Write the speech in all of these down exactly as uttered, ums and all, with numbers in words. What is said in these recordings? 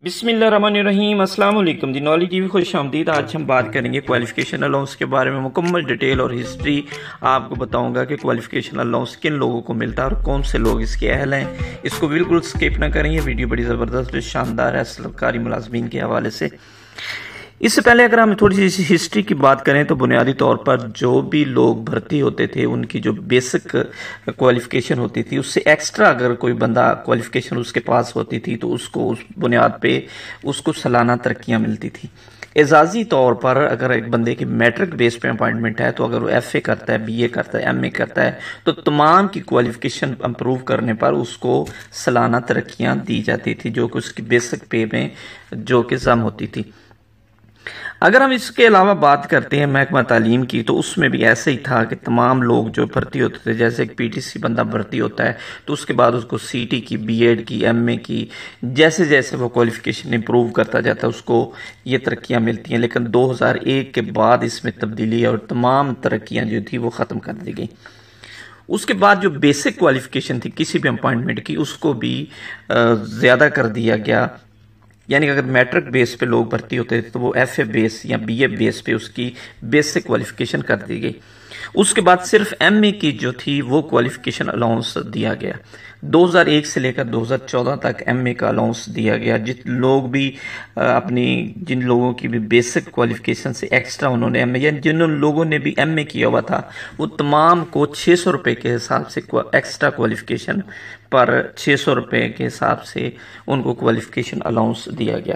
बिस्मिल्लाहिर्रहमानिर्रहीम अस्सलाम वालेकुम जी। नॉलेज टीवी खुश आमदीद। आज हम बात करेंगे क्वालिफिकेशन अलाउंस के बारे में। मुकम्मल डिटेल और हिस्ट्री आपको बताऊंगा कि क्वालिफिकेशन अलाउंस किन लोगों को मिलता है और कौन से लोग इसके अहल हैं। इसको बिल्कुल स्किप ना करें, ये वीडियो बड़ी ज़बरदस्त शानदार है सरकारी मुलाजमीन के हवाले से। इससे पहले अगर हम थोड़ी सी हिस्ट्री की बात करें तो बुनियादी तौर पर जो भी लोग भर्ती होते थे उनकी जो बेसिक क्वालिफिकेशन होती थी उससे एक्स्ट्रा अगर कोई बंदा क्वालिफिकेशन उसके पास होती थी तो उसको उस बुनियाद पे उसको सालाना तरक्कियां मिलती थी। एजाजी तौर पर अगर एक बंदे की मैट्रिक बेस पे अपॉइंटमेंट है तो अगर वो एफ ए करता है, बी ए करता है, एम ए करता है तो तमाम की क्वालिफिकेशन अम्प्रूव करने पर उसको सालाना तरक्कियां दी जाती थी जो कि उसकी बेसिक पे में जो कि जम होती थी। अगर हम इसके अलावा बात करते हैं महकमा तालीम की तो उसमें भी ऐसे ही था कि तमाम लोग जो भर्ती होते थे, जैसे एक पीटीसी बंदा भर्ती होता है तो उसके बाद उसको सीटी की, बीएड की, एमए की, जैसे जैसे वो क्वालिफिकेशन इंप्रूव करता जाता है उसको ये तरक्कियां मिलती हैं। लेकिन दो हज़ार एक के बाद इसमें तब्दीली और तमाम तरक्कियां जो थी वो ख़त्म कर दी गई। उसके बाद जो बेसिक क्वालिफिकेशन थी किसी भी अपॉइंटमेंट की उसको भी ज़्यादा कर दिया गया। यानी कि अगर मैट्रिक बेस पे लोग भर्ती होते थे तो वो एफ ए बेस या बी ए बेस पे उसकी बेसिक क्वालिफिकेशन कर दी गई। उसके बाद सिर्फ एम ए की जो थी वो क्वालिफिकेशन अलाउंस दिया गया। दो हज़ार एक से लेकर दो हज़ार चौदह तक एम ए का अलाउंस दिया गया। जिन लोग भी अपनी जिन लोगों की भी बेसिक क्वालिफिकेशन से एक्स्ट्रा उन्होंने एम ए या जिन लोगों ने भी एम ए किया हुआ था वो तमाम को छः सौ रुपये के हिसाब से एक्स्ट्रा क्वालिफिकेशन पर छः सौ रुपये के हिसाब से उनको क्वालिफिकेशन अलाउंस दिया गया।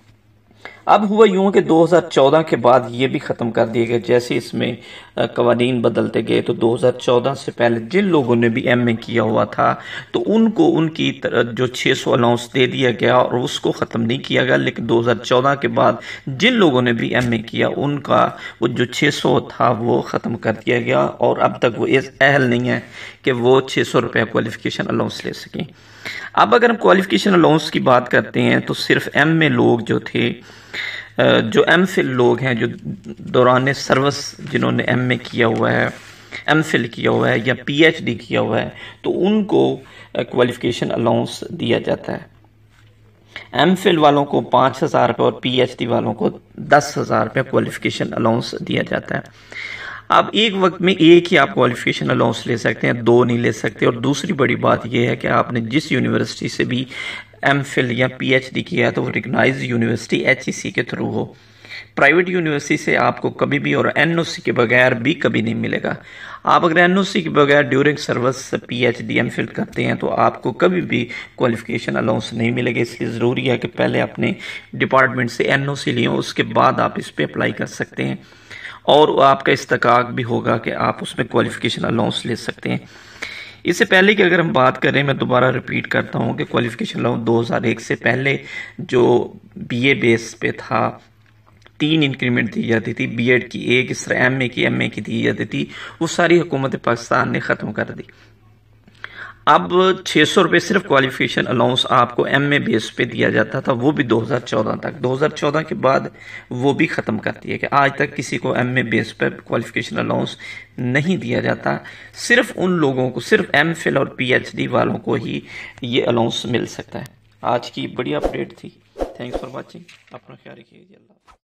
अब हुआ यूं कि दो हज़ार चौदह के बाद ये भी ख़त्म कर दिए गए। जैसे इसमें कवानीन बदलते गए तो दो हज़ार चौदह से पहले जिन लोगों ने भी एम ए किया हुआ था तो उनको उनकी जो छः सौ अलाउंस दे दिया गया और उसको ख़त्म नहीं किया गया। लेकिन दो हज़ार चौदह के बाद जिन लोगों ने भी एम ए किया उनका वो जो छः सौ था वो ख़त्म कर दिया गया और अब तक वो इस अहल नहीं है कि वो छः सौ रुपये क्वालिफिकेशन अलाउंस ले सकें। अब अगर हम क्वालिफिकेशन अलाउंस की बात करते हैं तो सिर्फ एम ए लोग जो थे, जो एम फिल लोग हैं, जो दौरान सर्विस जिन्होंने एम ए किया हुआ है, एम फिल किया हुआ है या पी एच डी किया हुआ है तो उनको क्वालिफिकेशन अलाउंस दिया जाता है। एम फिल वालों को पाँच हज़ार रुपये और पी एच डी वालों को दस हज़ार रुपये क्वालिफिकेशन अलाउंस दिया जाता है। अब एक वक्त में एक ही आप क्वालिफिकेशन अलाउंस ले सकते हैं, दो नहीं ले सकते। और दूसरी बड़ी बात यह है कि आपने जिस यूनिवर्सिटी से भी एम फिल या पी एच डी किया है तो वो recognise university H E C के थ्रू हो। प्राइवेट यूनिवर्सिटी से आपको कभी भी और एन ओ सी के बगैर भी कभी नहीं मिलेगा। आप अगर एन ओ सी के बगैर during service P H D M Phil करते हैं तो आपको कभी भी क्वालिफिकेशन अलाउंस नहीं मिलेगा। इसलिए ज़रूरी है कि पहले अपने डिपार्टमेंट से एन ओ सी लें, उसके बाद आप इस पर अप्लाई कर सकते हैं और आपका इस्तकाक भी होगा कि आप उसमें क्वालिफिकेशन अलाउंस ले सकते हैं। इससे पहले कि अगर हम बात करें, मैं दोबारा रिपीट करता हूं कि क्वालिफिकेशन अलाउंस दो हज़ार एक से पहले जो बी ए बेस पे था तीन इंक्रीमेंट दी जाती थी, बी एड की एक, इस तरह एम ए की, एम ए की दी जाती थी, वो सारी हुकूमत पाकिस्तान ने ख़त्म कर दी। अब छः सौ रुपये सिर्फ क्वालिफिकेशन अलाउंस आपको एम ए बेस पे दिया जाता था, वो भी दो हज़ार चौदह तक। दो हज़ार चौदह के बाद वो भी ख़त्म कर दिया कि आज तक किसी को एम ए बेस पे क्वालिफिकेशन अलाउंस नहीं दिया जाता। सिर्फ उन लोगों को, सिर्फ एम फिल और पी एच डी वालों को ही ये अलाउंस मिल सकता है। आज की बड़ी अपडेट थी। Thanks for watching. अपना ख्याल रखिए।